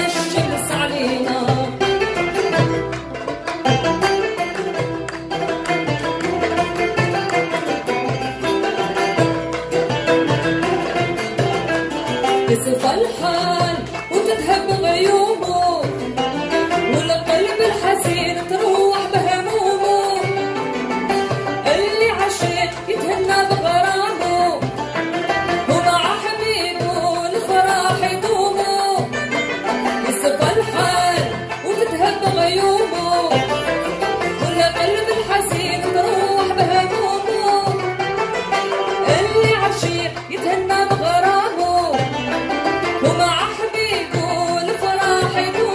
الشمس علينا. يصفى الحال وتذهب غيومه، والقلب الحزين تروح بهمومه، اللي عشق يتهنى بغرامه، ومع حبيبه الفرح يدومه. يصفى الحال وتذهب غيومه، والقلب الحزين تروح بهمومه، اللي عشق يتهنى بغرامه، ومع حبيبه الفرح يدومه.